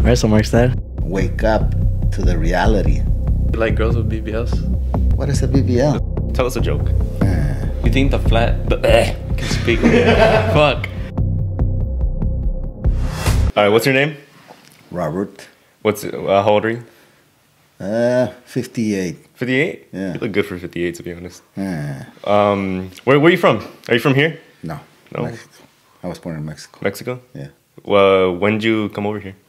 Right, so Mark said, wake up to the reality. You like girls with BBLs? What is a BBL? Tell us a joke. You think the can speak? Fuck. All right, what's your name? Robert. How old are you? 58. 58? Yeah. You look good for 58, to be honest. Uh, Where are you from? Are you from here? no. No. Mexico. I was born in Mexico. Mexico? Yeah. When did you come over here?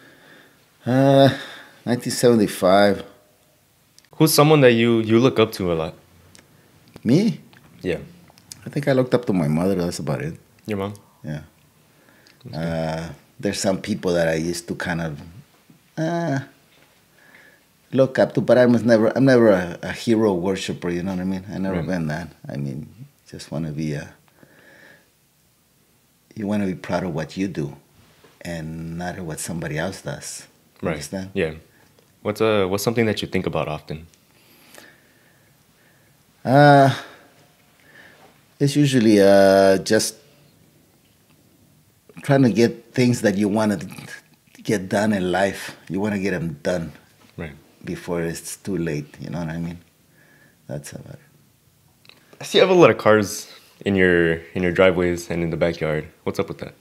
1975. Who's someone that you look up to a lot? Me? Yeah. I think I looked up to my mother. That's about it. Your mom? Yeah. There's some people that I used to kind of look up to, but I'm never a hero worshiper. You know what I mean? I never been that. I mean, just want to be you want to be proud of what you do, and not of what somebody else does. Right. Understand? Yeah. What's something that you think about often? It's usually just trying to get things that you want to get done in life. You want to get them done Right. before it's too late. You know what I mean? That's about it. I see you have a lot of cars in your driveways and in the backyard. What's up with that?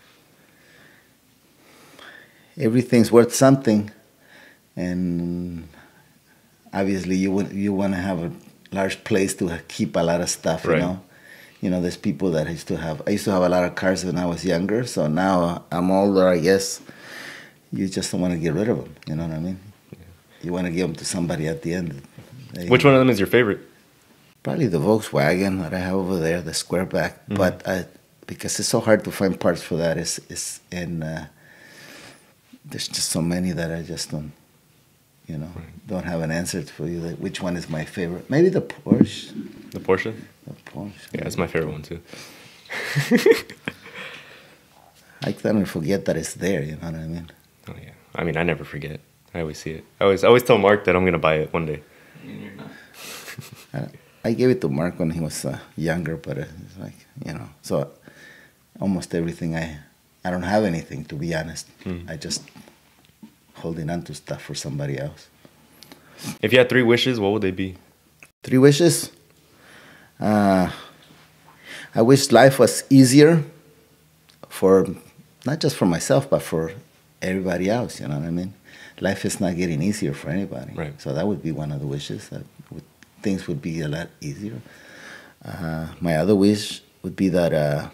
Everything's worth something, and obviously you want to have a large place to keep a lot of stuff. Right. You know, there's people that I used to have a lot of cars when I was younger. So now I'm older, I guess. You just don't want to get rid of them. You know what I mean? Yeah. You want to give them to somebody at the end. Which one of them is your favorite? Probably the Volkswagen that I have over there, the Squareback. Mm-hmm. But because it's so hard to find parts for that, there's just so many that I just don't, don't have an answer for you. Which one is my favorite? Maybe the Porsche. The Porsche? The Porsche. Yeah, that's my favorite one too. I kind of forget that it's there, you know what I mean? Oh yeah. I mean, I never forget. I always see it. I always tell Mark that I'm going to buy it one day. you're not. I gave it to Mark when he was younger, but it's like, so almost everything I don't have anything, to be honest. I just holding on to stuff for somebody else. If you had 3 wishes, what would they be? 3 wishes? I wish life was easier for, not just for myself, but for everybody else, you know what I mean? Life is not getting easier for anybody. Right. So that would be one of the wishes. Things would be a lot easier. My other wish would be that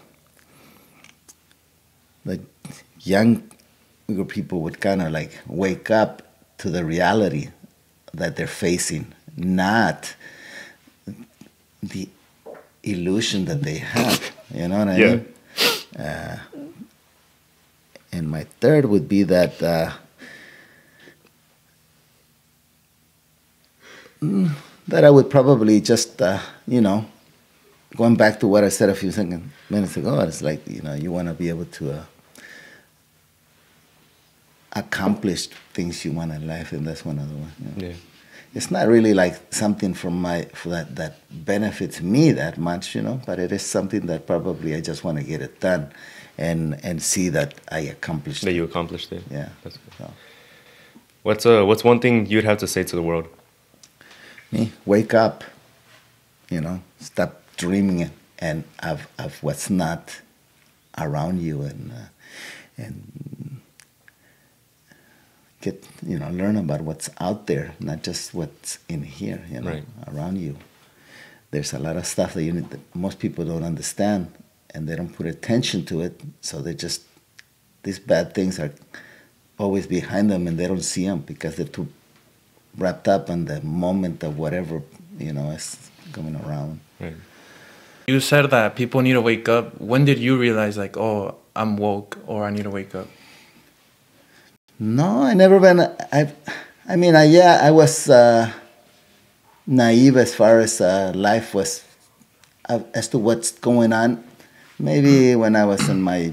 younger people would kind of like wake up to the reality that they're facing, not the illusion that they have. You know what I mean? And my third would be that that I would probably just, going back to what I said a few minutes ago, it's like, you want to be able to accomplish things you want in life, and that's one of the ones. Yeah. It's not really like something that benefits me that much, but it is something that probably I just want to get it done and see that I accomplished it. That you accomplished it. Yeah. That's good. So. What's one thing you'd have to say to the world? Me, wake up, stop dreaming and of what's not around you, and get learn about what's out there, not just what's in here, right. around you. There's a lot of stuff that most people don't understand, and they don't put attention to it, so these bad things are always behind them, and they don't see them because they're too wrapped up in the moment of whatever is coming around. Right. You said that people need to wake up. When did you realize, like, oh, I'm woke, or I need to wake up? No, I never been. I was naive as far as life was, as to what's going on. Maybe when I was in my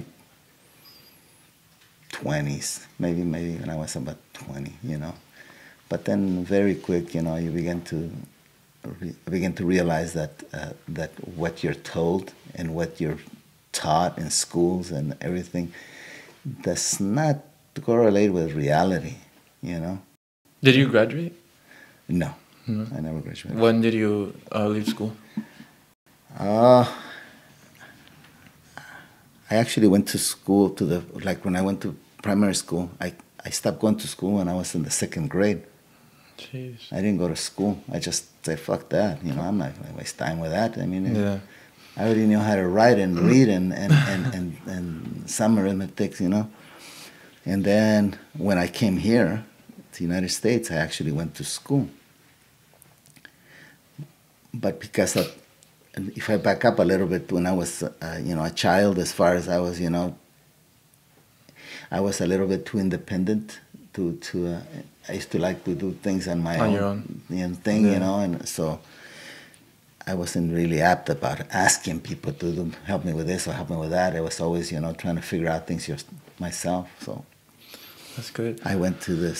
20s, maybe when I was about 20, But then very quick, you begin to realize that what you're told and what you're taught in schools and everything does not to correlate with reality, you know. Did you graduate? No, No. I never graduated. When did you leave school? I actually went to school when I went to primary school. I stopped going to school when I was in the 2nd grade. Jeez. I didn't go to school. I just said, fuck that. You know, I'm not going to waste time with that. I mean, Yeah. I already knew how to write and read and some arithmetic, you know. And then when I came here to the United States, I actually went to school. But because if I back up a little bit, when I was, a child, as far as I was, I was a little bit too independent I used to like to do things on my your own thing, Yeah. and so I wasn't really apt about asking people to help me with this or help me with that. I was always, trying to figure out things myself. So That's good. I went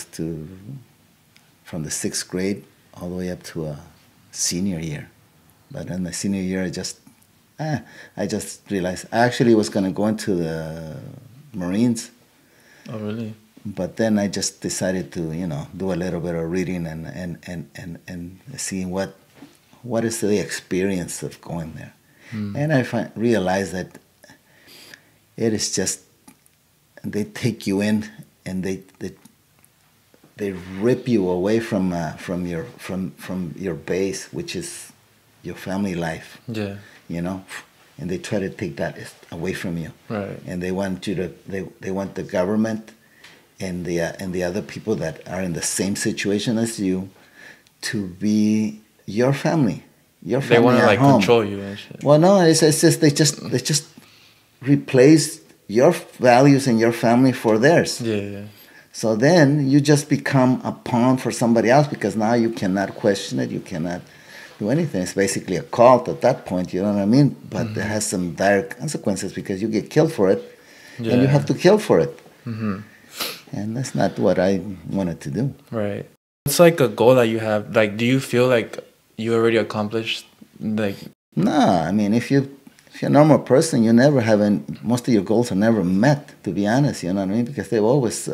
from the 6th grade all the way up to a senior year. But in the senior year, I just realized I actually was going to go into the Marines. Oh, really? But then I just decided to, do a little bit of reading and seeing what is the experience of going there. And I realized that it is just, they take you in and they rip you away from your base, which is your family life. Yeah. And they try to take that away from you. Right. And they want you to, they want the government and the other people that are in the same situation as you to be your family. Your family They want to at home. control you and shit. Well, no, it's just they just replace your values and your family for theirs. Yeah. So then you just become a pawn for somebody else because now you cannot question it. You cannot do anything. It's basically a cult at that point. You know what I mean? But it has some dire consequences because you get killed for it, and you have to kill for it. And that's not what I wanted to do. Right. It's like a goal that you have. Like, do you feel like you already accomplished? Like, No, I mean, if you're a normal person, most of your goals are never met, to be honest, you know what I mean? Because they've always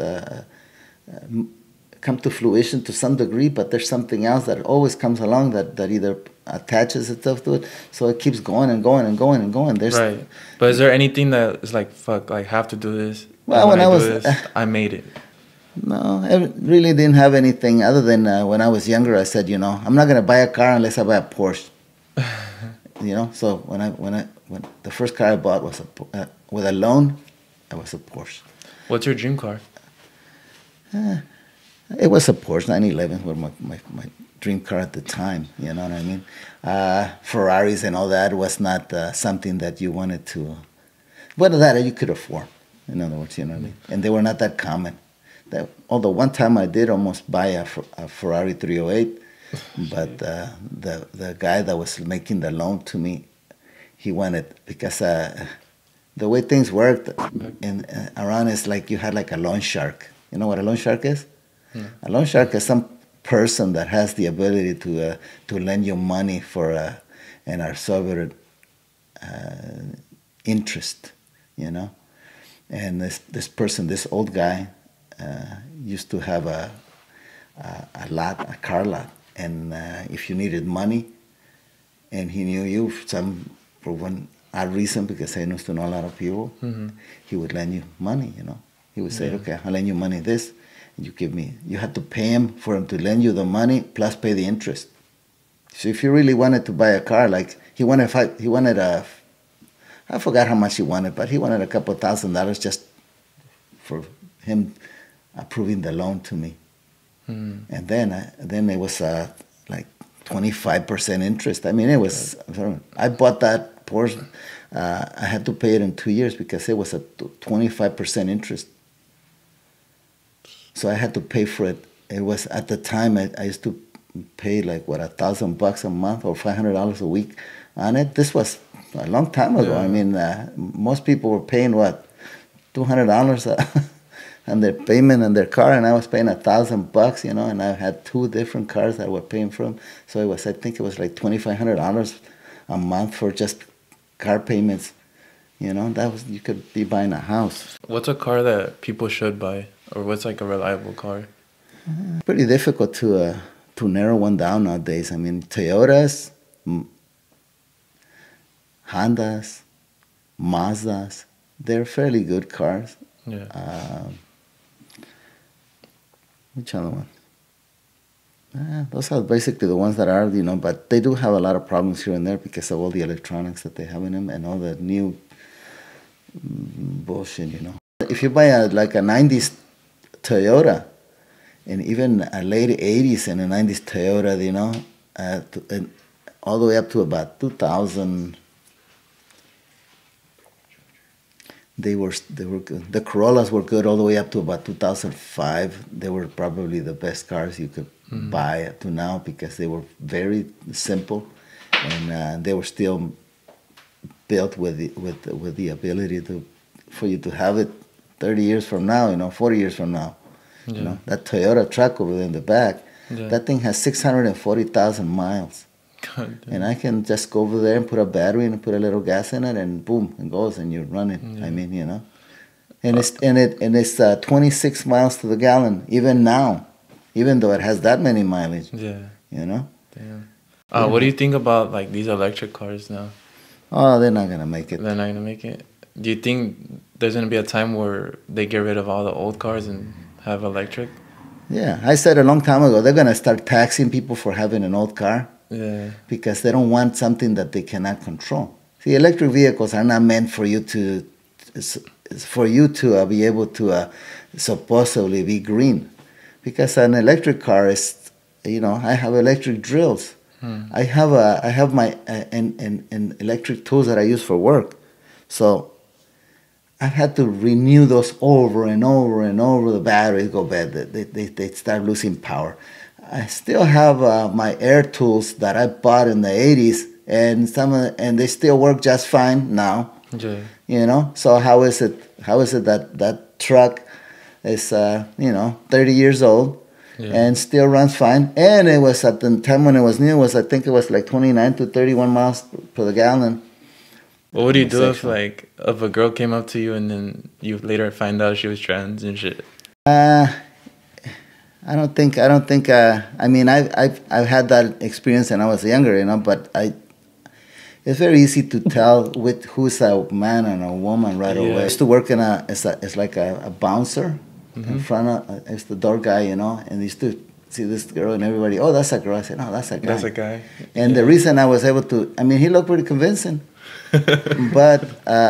come to fruition to some degree, but there's something else that always comes along that either attaches itself to it, so it keeps going and going and going and going. right. But is there anything that is like, fuck, I have to do this? Well, when I was... I made it. No, I really didn't have anything other than when I was younger, I said, I'm not going to buy a car unless I buy a Porsche. So when the first car I bought was with a loan, it was a Porsche. What's your dream car? It was a Porsche 911, was my dream car at the time. You know what I mean? Ferraris and all that was not something that you wanted to. But that you could afford. In other words, you know what I mean? And they were not that common. Although one time I did almost buy a Ferrari 308, but the guy that was making the loan to me, he wanted, because the way things worked around is like you had like a loan shark. You know what a loan shark is? Yeah. A loan shark is some person that has the ability to lend you money for an absorbed interest, And this person, this old guy, used to have a car lot, and if you needed money, and he knew you for one odd reason, because I used to know a lot of people, he would lend you money. He would say, "Okay, I'll lend you money this, and you had to pay him for him to lend you the money plus pay the interest." So if you really wanted to buy a car, like he wanted I forgot how much he wanted, but he wanted a couple $1,000 just for him approving the loan to me. And then it was like 25% interest. I mean, it was. I bought that Porsche. I had to pay it in 2 years because it was a 25% interest. So I had to pay for it. It was at the time I used to pay like $1,000 a month or $500 a week on it. This was a long time ago. Yeah. I mean, most people were paying $200 on their payment on their car, and I was paying $1,000, and I had 2 different cars that I was paying from. So I think it was like $2,500 a month for just car payments. You could be buying a house. What's a car that people should buy? Or what's like a reliable car? Pretty difficult to narrow one down nowadays. I mean, Toyotas, Hondas, Mazdas, they're fairly good cars. Yeah. Which other one? Those are basically the ones that are, but they do have a lot of problems here and there because of all the electronics that they have in them and all the new bullshit. If you buy a 90s Toyota and even a late 80s and a 90s Toyota, and all the way up to about 2000, they were good. The Corollas were good all the way up to about 2005. They were probably the best cars you could buy up to now because they were very simple and they were still built with the ability for you to have it 30 years from now, 40 years from now. Yeah. That Toyota truck over there in the back, Yeah. that thing has 640,000 miles. God damn. And I can just go over there and put a battery and put a little gas in it, and boom, it goes, and you're running. Yeah. I mean, and it's 26 miles to the gallon even now, even though it has that many mileage. Yeah. Damn. What do you think about like these electric cars now? Oh, they're not gonna make it. They're not gonna make it. Do you think there's gonna be a time where they get rid of all the old cars and have electric? Yeah, I said a long time ago they're gonna start taxing people for having an old car. Yeah. Because they don't want something that they cannot control. See, electric vehicles are not meant for you to be able to supposedly be green. Because an electric car is, I have electric drills. I have my and electric tools that I use for work. So I've had to renew those over and over and over. The batteries go bad. They start losing power. I still have my air tools that I bought in the 80s, and they still work just fine now. Yeah. So how is it that truck is 30 years old and still runs fine? And it was at the time when it was new, I think it was like 29 to 31 miles per gallon. What would you do if a girl came up to you and then you later find out she was trans and shit? I don't think. I mean, I've had that experience when I was younger, but it's very easy to tell who's a man and a woman right away. I used to work it's like a bouncer in front of, it's the door guy, and I used to see this girl and everybody, oh, that's a girl. I said, no, that's a guy. That's a guy. And the reason I was able to, he looked pretty convincing, but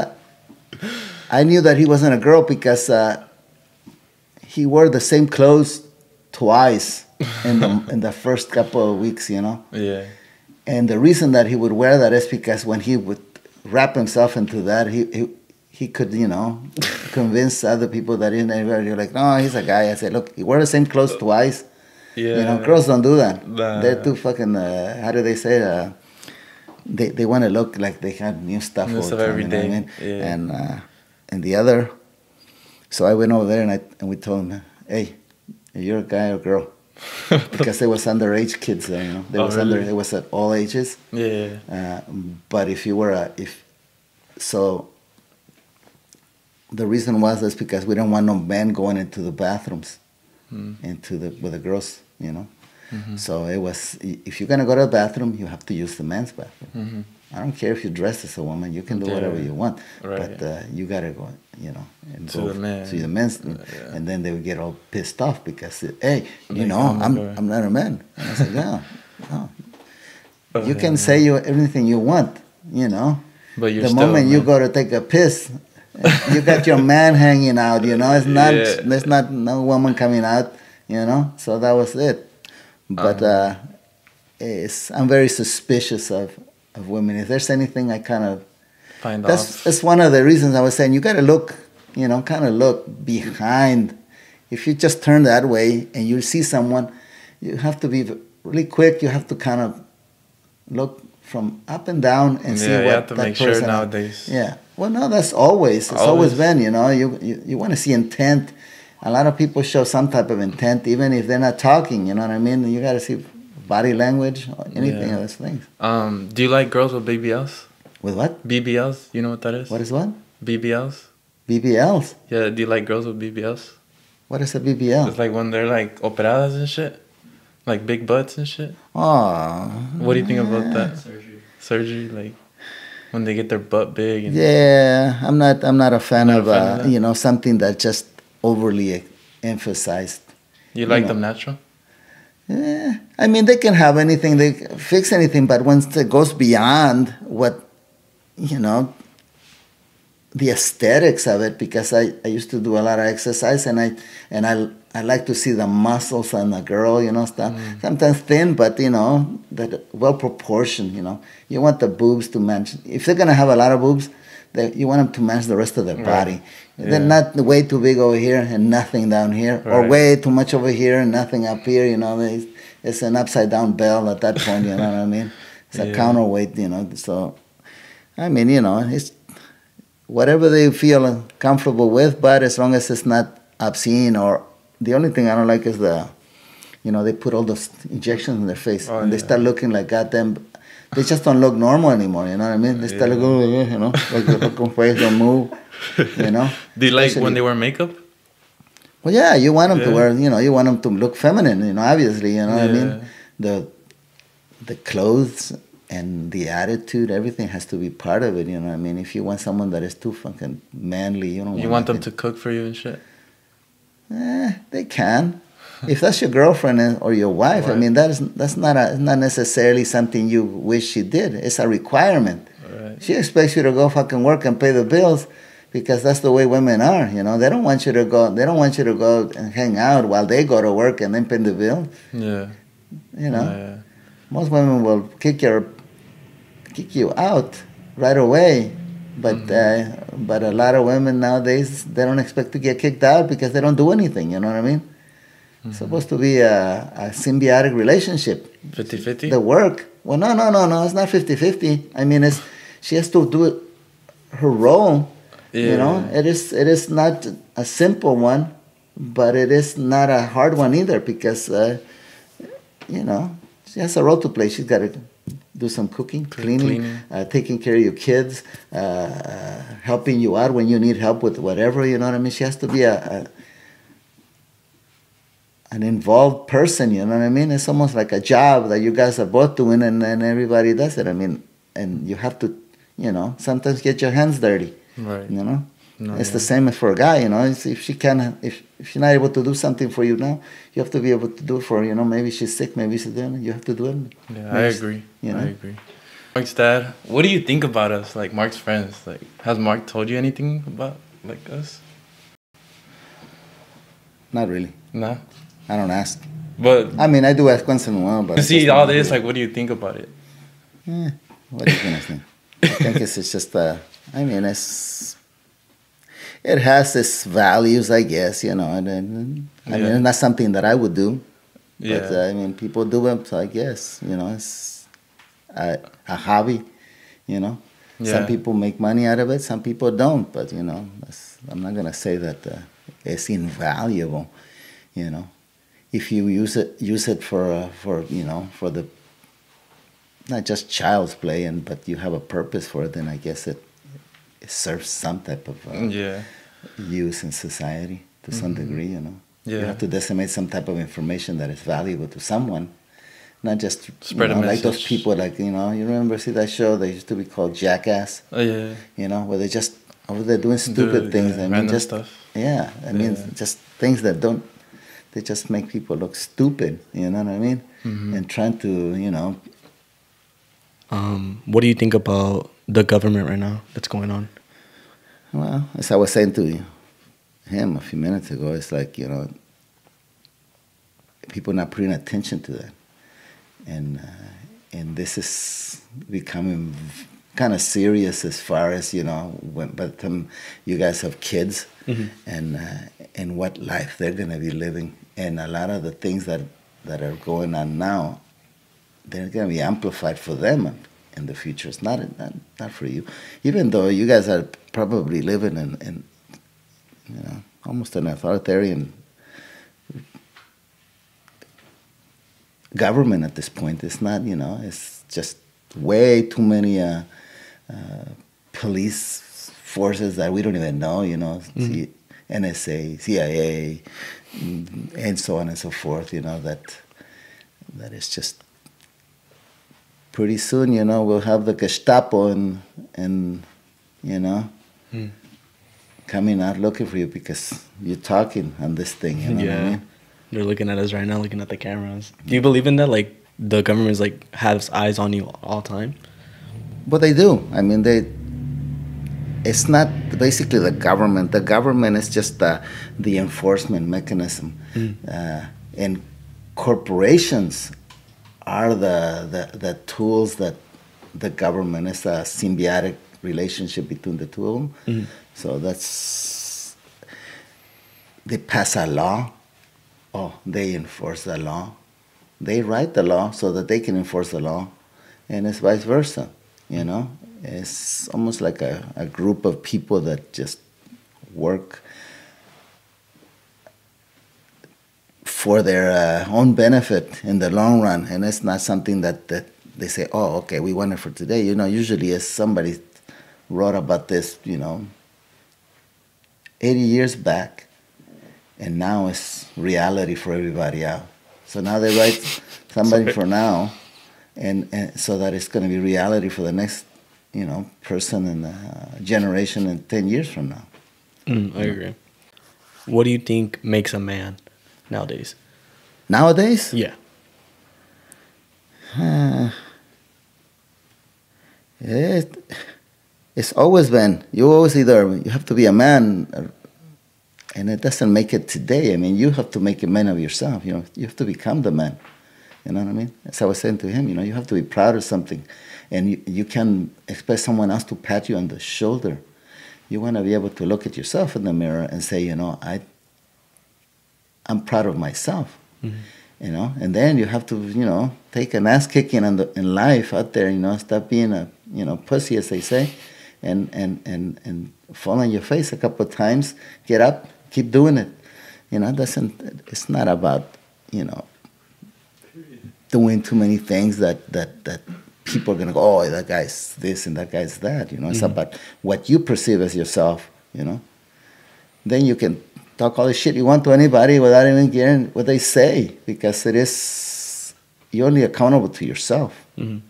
I knew that he wasn't a girl because he wore the same clothes twice in the first couple of weeks, Yeah. And the reason that he would wear that is because when he would wrap himself into that, he could, convince other people that you're like, no, he's a guy. I said, look, he wore the same clothes twice. Yeah. Girls don't do that. Nah. They're too fucking, how do they say, they want to look like they have new stuff all the time, every day. You know what I mean? Yeah. And the other, so I went over there and we told him, hey, you're a guy or girl? Because there was underage kids there, There was really? it was at all ages. Yeah. But if you were so the reason was because we don't want no men going into the bathrooms, with the girls, Mm-hmm. So it was, if you're gonna go to the bathroom, you have to use the men's bathroom. Mm-hmm. I don't care if you're dressed as a woman; you can do whatever you want. Right. But you gotta go, and To go the men. to the men's, and then they would get all pissed off because, hey, Like, I'm not a man. And I said, no. You can yeah. say everything you want, But you're the still moment a you man. go to take a piss, you got your man hanging out. It's not. Yeah. There's not no woman coming out. So that was it. But I'm very suspicious of women. If there's anything I kind of Find off. that's one of the reasons I was saying you got to look, kind of look behind. If you just turn that way and you see someone, you have to be really quick. You have to kind of look from up and down and see what you have to that make person. sure nowadays. Yeah. Well, no, that's always. It's always been. You want to see intent. A lot of people show some type of intent, even if they're not talking. You know what I mean? You got to see body language, or anything of those things. Do you like girls with BBLs? With what? BBLs? You know what that is? What is what? BBLs? BBLs. Yeah. Do you like girls with BBLs? What is a BBL? It's like when they're like operadas and shit, like big butts and shit. Oh. What do you think about that? Surgery, like when they get their butt big. And Yeah, I'm not a fan Not a of, fan of that? you know, something that just overly emphasized. You like know. them natural? Yeah, I mean, they can have anything, they can fix anything, but once it goes beyond what, you know, the aesthetics of it, because I used to do a lot of exercise, and I like to see the muscles on the girl, you know, stuff. Sometimes thin, but you know, that well proportioned. You know, you want the boobs to match. If they're gonna have a lot of boobs, you want them to match the rest of their body. They're not way too big over here and nothing down here, or way too much over here and nothing up here. You know, it's an upside down bell at that point. You know what I mean? It's a counterweight. You know, so I mean, you know, it's whatever they feel comfortable with, but as long as it's not obscene. Or the only thing I don't like is you know, they put all those injections in their face and they start looking like goddamn. They just don't look normal anymore. You know what I mean? They start looking, you know, like the fucking face don't move. You know. Do you like when they wear makeup? Well, yeah, you want them to wear. You know, you want them to look feminine. You know, obviously, you know what I mean. The clothes and the attitude, everything has to be part of it. You know what I mean? If you want someone that is too fucking manly, you don't. You want them to cook for you and shit. They can. If that's your girlfriend or your wife, I mean, that's not necessarily something you wish she did. It's a requirement. Right. She expects you to go fucking work and pay the bills, because that's the way women are. You know, they don't want you to go. They don't want you to go and hang out while they go to work and then pay the bill. Yeah. You know, most women will kick you out right away. But but a lot of women nowadays, they don't expect to get kicked out because they don't do anything. You know what I mean? It's supposed to be a symbiotic relationship. 50-50? The work. Well, no. It's not 50-50. I mean, she has to do her role. You know, it is not a simple one, but it is not a hard one either, because you know, she has a role to play. She's got to do some cooking, cleaning. Taking care of your kids, helping you out when you need help with whatever. You know what I mean? She has to be an involved person, you know what I mean? It's almost like a job that you guys are both doing, and everybody does it. I mean, and you have to, you know, sometimes get your hands dirty. Right. You know? It's the same as for a guy, you know. If she's not able to do something for you now, you have to be able to do it for her. You know, maybe she's sick, maybe she's doing it. You have to do it. Yeah, I agree. You know? I agree. Mark's dad, what do you think about us, like Mark's friends? Like, has Mark told you anything about like us? Not really. No? I don't ask. But I mean, I do ask once in a while. But to see all this, like, what do you think about it? What are you gonna think? I think it's just I mean, it has its values, I guess, you know. And I mean, it's not something that I would do. But I mean, people do it, so I guess, you know, it's a hobby, you know. Some people make money out of it, some people don't. But you know, I'm not gonna say that it's invaluable, you know. If you use it for you know, for the not just child's play, but you have a purpose for it, then I guess it serves some type of use in society to some degree, you know. You have to disseminate some type of information that is valuable to someone, not just spread a message. Like those people, like, you know, you remember see that show? They used to be called Jackass. Oh yeah. You know, where they just over there doing stupid things. I mean, just stuff. Yeah, I mean, just things that don't. They just make people look stupid. You know what I mean? And trying to, you know. What do you think about the government right now that's going on? Well, as I was saying to him a few minutes ago, it's like, you know, people not paying attention to that. And this is becoming kind of serious as far as, you know, by the time you guys have kids and what life they're going to be living. And a lot of the things that are going on now, they're going to be amplified for them in the future. It's not for you. Even though you guys are probably living in you know, almost an authoritarian government at this point. It's not, you know, it's just way too many police forces that we don't even know, you know, NSA, CIA, and so on and so forth. That is just pretty soon. We'll have the Gestapo and coming out looking for you because you're talking on this thing. You know what I mean? They're looking at us right now, looking at the cameras. Do you believe in that? Like the government's like has eyes on you all time? But they do. I mean, it's not basically the government. The government is just the enforcement mechanism. And corporations are the tools that the government is a symbiotic relationship between the two of them. So they pass a law. Oh, they enforce the law. They write the law so that they can enforce the law. And it's vice versa. It's almost like a group of people that just work for their own benefit in the long run, and it's not something that they say, oh, okay, we want it for today. Usually as somebody wrote about this, 80 years back, and now it's reality for everybody out. So now they write somebody for now, and so that it's going to be reality for the next, person and generation in 10 years from now. I agree. What do you think makes a man nowadays? Nowadays? Yeah. It's always been. You have to be a man, and it doesn't make it today. I mean, you have to make a man of yourself. You have to become the man. You know what I mean? As I was saying to him, you have to be proud of something. And you can expect someone else to pat you on the shoulder. You want to be able to look at yourself in the mirror and say, I'm proud of myself. And then you have to, take an ass kicking in life out there, stop being a, pussy, as they say, and fall on your face a couple of times, get up, keep doing it. It's not about, doing too many things that people are going to go, oh, that guy's this and that guy's that. It's about what you perceive as yourself, Then you can talk all the shit you want to anybody without even caring what they say, because you're only accountable to yourself,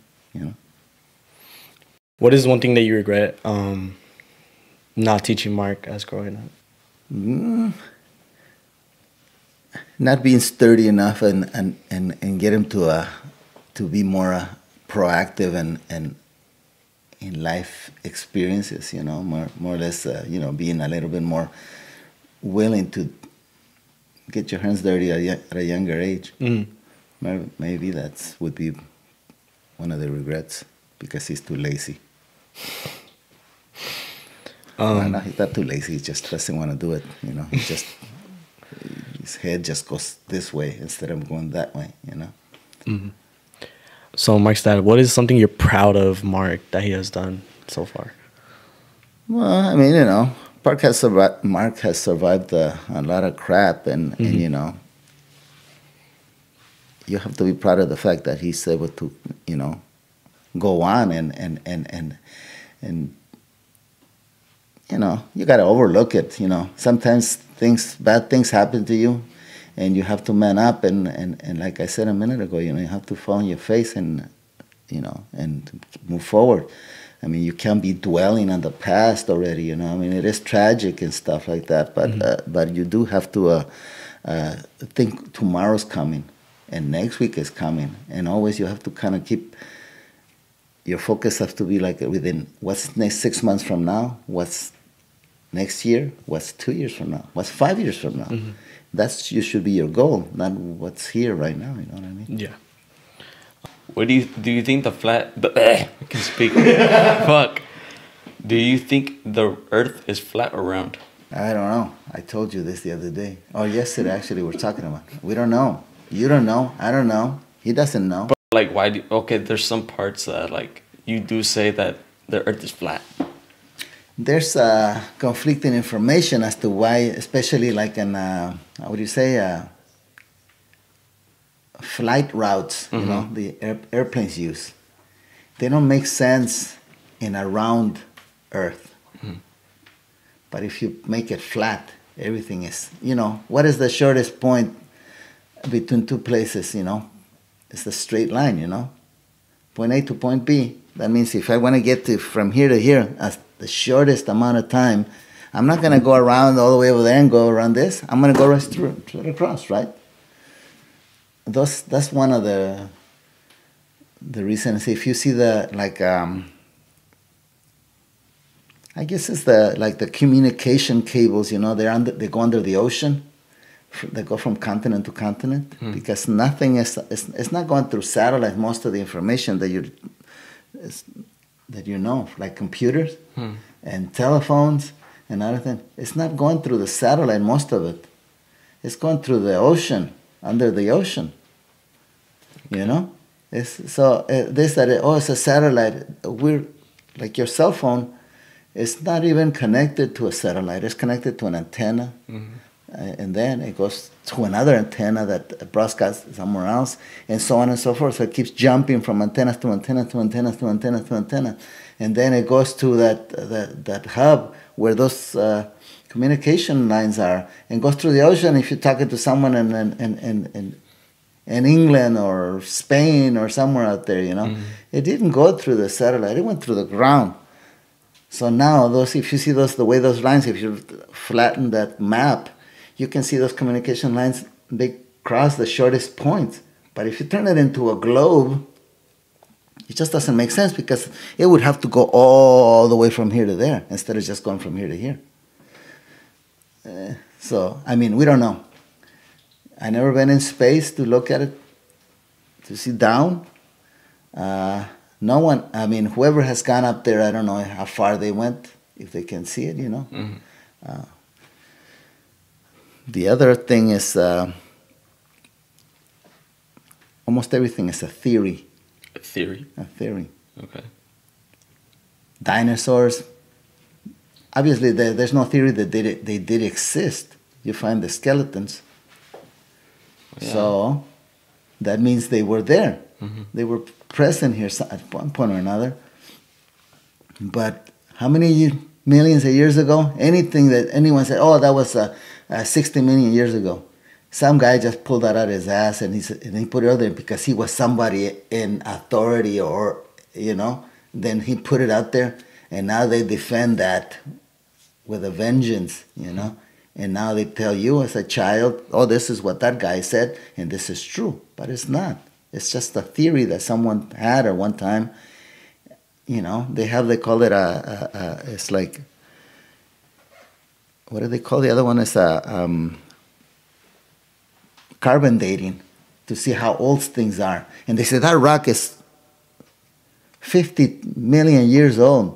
What is one thing that you regret not teaching Mark as growing up? Not being sturdy enough and get him to be more proactive and in life experiences, more or less, being a little bit more willing to get your hands dirty at a younger age. Maybe that would be one of the regrets, because he's too lazy. No, he's not too lazy. He just doesn't want to do it. His head just goes this way instead of going that way. So, Mark's dad, what is something you're proud of Mark that he has done so far? Well, I mean, Mark has survived a lot of crap, and you have to be proud of the fact that he's able to, go on and you got to overlook it. Sometimes bad things happen to you, and you have to man up, and like I said a minute ago, you have to fall on your face and move forward. I mean, you can't be dwelling on the past already. I mean, it is tragic and stuff like that, but you do have to think tomorrow's coming, and next week is coming, and always you have to kind of keep your focus has to be like within what's next 6 months from now, what's next year, what's 2 years from now, what's 5 years from now. You should be your goal, not what's here right now. You know what I mean? Yeah. What do you think I can speak. Fuck. Do you think the Earth is flat or round? I don't know. I told you this the other day. Oh, yesterday actually we were talking about it. We don't know. You don't know. I don't know. He doesn't know. But why there's some parts that you do say that the Earth is flat. There's conflicting information as to why, especially in how would you say, flight routes, the airplanes use. They don't make sense in a round Earth. But if you make it flat, Everything is, what is the shortest point between two places, It's a straight line, Point A to point B. That means if I want to get from here to here as the shortest amount of time, I'm not going to go around all the way over there and go around this. I'm going to go right through across, right? That's one of the reasons. If you see I guess it's the communication cables, they go under the ocean. They go from continent to continent because nothing it's not going through satellite. Most of the information that you know, like computers and telephones and other things, it's not going through the satellite. Most of it, it's going through the ocean, under the ocean. It's it's a satellite. We're like your cell phone. It's not even connected to a satellite. It's connected to an antenna. And then it goes to another antenna that broadcasts somewhere else, and so on and so forth. So it keeps jumping from antennas to antenna to antenna to antenna to antenna, and then it goes to that hub where those communication lines are, and goes through the ocean. If you're talking to someone in England or Spain or somewhere out there, it didn't go through the satellite. It went through the ground. So now if you see the way those lines, if you flatten that map, you can see those communication lines, they cross the shortest point. But if you turn it into a globe, it just doesn't make sense because it would have to go all the way from here to there instead of just going from here to here. We don't know. I never been in space to look at it, to see down. No one, whoever has gone up there, I don't know how far they went, if they can see it, The other thing is almost everything is a theory. A theory? A theory. Okay. Dinosaurs, obviously there's no theory that they did exist. You find the skeletons. Yeah. So that means they were there. They were present here at one point or another. But how many millions of years ago? Anything that anyone said, oh, that was 60 million years ago. Some guy just pulled that out of his ass and he put it out there because he was somebody in authority or, then he put it out there and now they defend that with a vengeance, And now they tell you as a child, oh, this is what that guy said and this is true. But it's not. It's just a theory that someone had at one time. They call it it's like, what do they call the other one? It's carbon dating to see how old things are. And they say that rock is 50 million years old.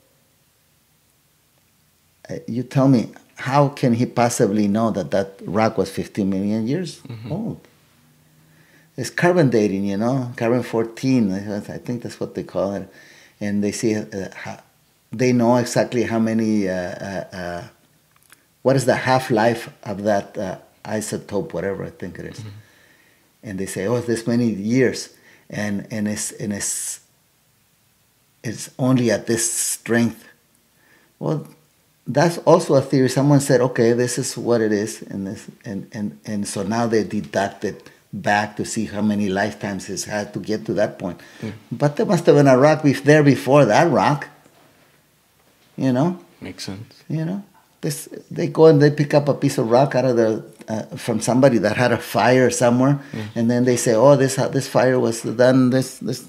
You tell me, how can he possibly know that rock was 50 million years old? It's carbon dating, carbon 14. I think that's what they call it. And they see, they know exactly how many, what is the half-life of that isotope, whatever I think it is. And they say, oh, it's this many years. And it's only at this strength. Well, that's also a theory. Someone said, okay, this is what it is. And so now they deduct it back to see how many lifetimes it's had to get to that point. But there must have been a rock there before that rock. Makes sense. They go and they pick up a piece of rock out of from somebody that had a fire somewhere, and then they say, oh, this fire was done this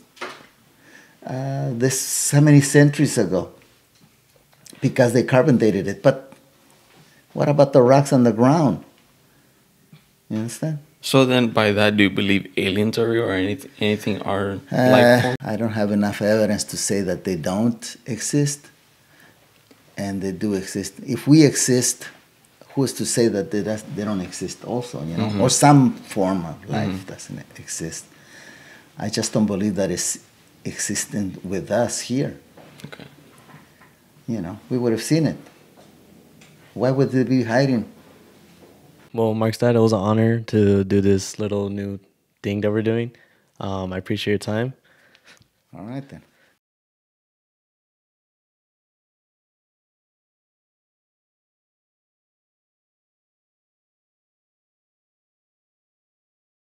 so many centuries ago because they carbon dated it. But what about the rocks on the ground? You understand? So then, by that, do you believe aliens are real or anything are life form? I don't have enough evidence to say that they don't exist, and they do exist. If we exist, who is to say that they don't exist also? Or some form of life doesn't exist. I just don't believe that it's existent with us here. Okay. We would have seen it. Why would they be hiding? Well, Mark's dad, it was an honor to do this little new thing that we're doing. I appreciate your time. All right, then.